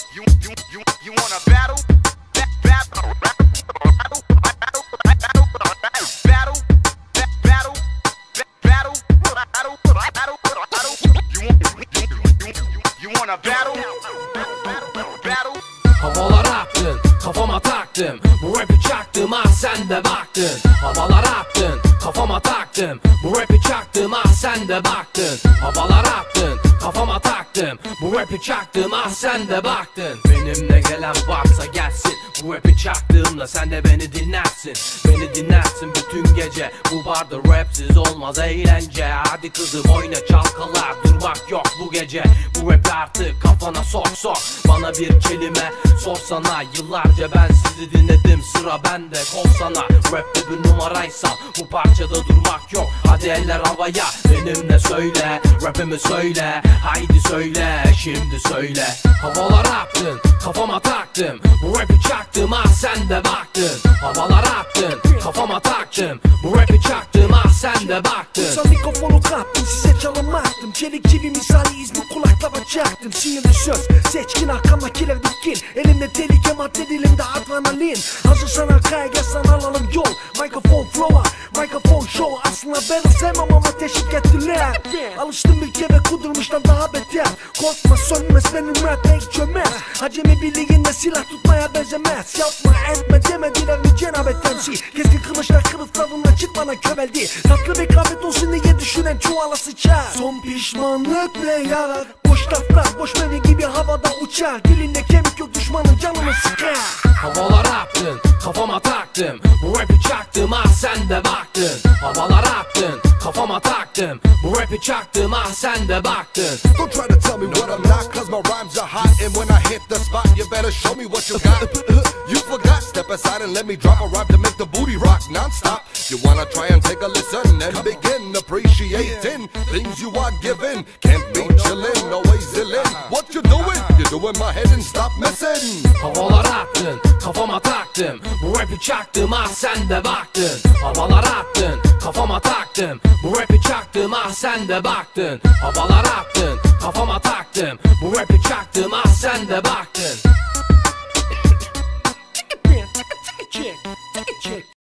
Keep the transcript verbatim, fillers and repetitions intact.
You you you you wanna battle? Battle, battle, battle, battle, battle, battle, battle, battle, battle. You want you you you wanna battle? Battle. Havalara attın, kafama taktım. Bu rapi çaktım, ah sen de baktın. Havalara attın, kafama taktım. Bu rapi çaktım, ah sen de baktın. Havalara attın, kafama taktım. Bu rapi çaktım, ah sen de baktın. Benimle gelen varsa gelsin. Bu rapi çaktığımda sen de beni dinlersin. Beni dinlersin bütün gece. Bu barda rapsiz olmaz eğlence. Hadi kızım oyna çalkala, durmak yok bu gece. Bu rapi artık kafana sok sok. Bana bir kelime sorsana. Yıllarca ben sizi dinledim, sıra bende, kol sana. Rapte bir numaraysam bu parçada durmak yok. Hadi eller havaya, benimle söyle. Rapimi söyle, haydi söyle. Şimdi söyle. Havalara attın, kafama taktım. Bu rapi çaktım, ah sen de baktın. Havalara attın, kafama taktım. Bu rapi çaktım, ah sen de baktın. Sen mikrofonu kaptım, size çalamaktım. Çelik çivi misaliyiz, bu kulaklara çaktım. Sihirli söz, seçkin arkamdakiler dikkin. Elimde tehlike madde, dilimde adrenalin. Hazırsan arkaya gelsen alalım yol. Mikrofon flow'a, mikrofon show. Aslında ben sevmem ama teşvik ettiler. Alıştım bir kere kudurmuştan daha beter. Korkma sönmez benim rap hiç çömez. Acemi birliğinde silah tutmaya benzemez. Yapma etme demediler mi cenabet temsil. Keskin kılıçlar kılıflarına çık bana köveldi. Tatlı rekabet olsun diye düşünen çuvala sıçar. Son pişmanlık ne yarar? Boş laflar boş mevli gibi havada uçar. Dilinde kemik yok, düşmanın canını sıkar. Havalara attın, kafama taktım. Bu rapi çaktım, ah sen de baktın. Havalara attın, kafama taktım. Bu rapi çaktım, ah sen de baktın. Don't try to tell me what I'm not, cause my rhymes are hot. And when I hit the spot, you better show me what you got. You forgot, step aside and let me drop a rhyme to make the booty rock non-stop. You wanna try and take a listen and begin appreciating things you are given. Can't be chillin', always illin'. What you doing? You're doing my head and stop messing. Havalara attın, kafama taktım. Bu rapi çaktım, ah sen de baktın. Havalara attın, kafama taktım. Bu rapi çaktım, ah sen de baktın. Havalara attın, kafama taktım. Bu rapi çaktım, ah sen de baktın.